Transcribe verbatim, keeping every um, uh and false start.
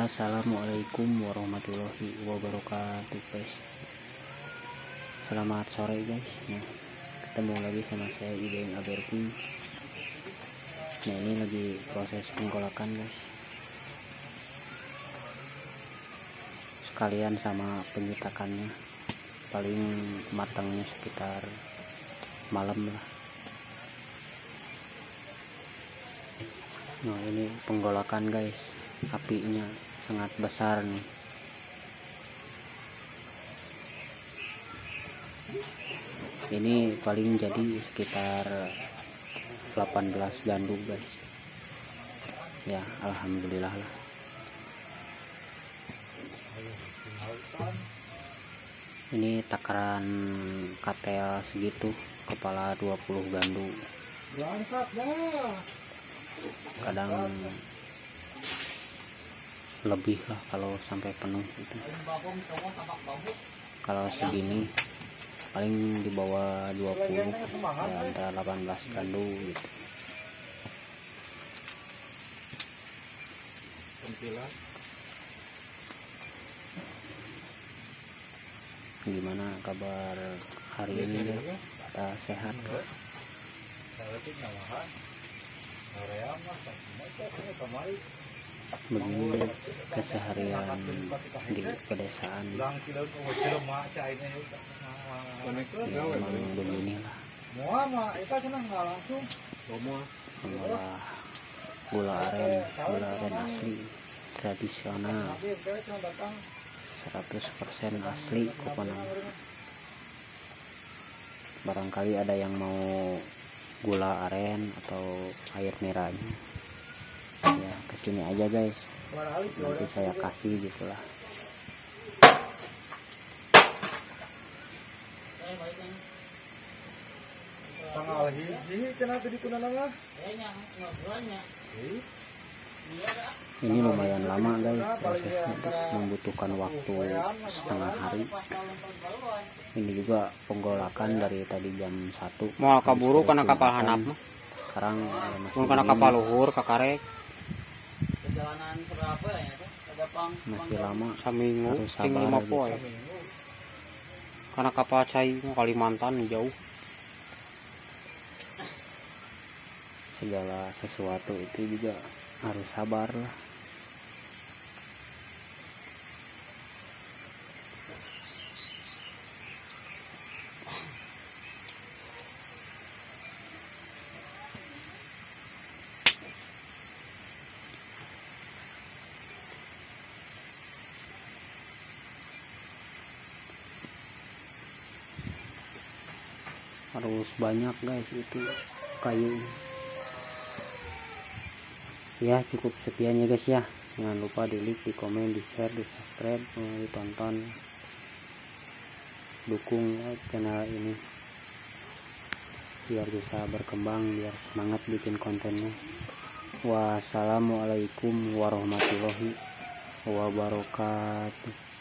Assalamualaikum warahmatullahi wabarakatuh guys. Selamat sore guys ya. Ketemu lagi sama saya Iben Aberping. Nah ini lagi proses penggolakan guys, sekalian sama penyitakannya. Paling matangnya sekitar malam lah. Nah ini penggolakan guys, apinya sangat besar nih. Ini paling jadi sekitar delapan belas gandum guys ya, alhamdulillah lah. Ini takaran K T L segitu, kepala dua puluh gandum. Kadang lebih lah kalau sampai penuh gitu. Kalau segini paling di bawah dua puluh ya, antara delapan belas gandum gitu. Gimana kabar hari ini guys? Kita sehat kok? Begini guys keseharian di pedesaan ya, emang beginilah mengolah gula aren gula aren asli tradisional seratus persen asli Kokonang. Barangkali ada yang mau gula aren atau air merahnya ya, kesini aja guys, nanti saya kasih gitulah. Ini lumayan lama guys prosesnya, membutuhkan waktu setengah hari. Ini juga penggolakan dari tadi jam satu. Mau kaburu karena kapal hanap mah. Sekarang ya, masih karena kapal luhur kakarek. Masih lama, seminggu harus tinggal sabar lima gitu. poe. Karena kapal cai Kalimantan jauh. Segala sesuatu itu juga harus sabar lah. Harus banyak guys itu kayu ya. Cukup sekian ya guys ya, jangan lupa di like, di komen, di share, di subscribe, ditonton, dukung ya channel ini biar bisa berkembang, biar semangat bikin kontennya. Wassalamualaikum warahmatullahi wabarakatuh.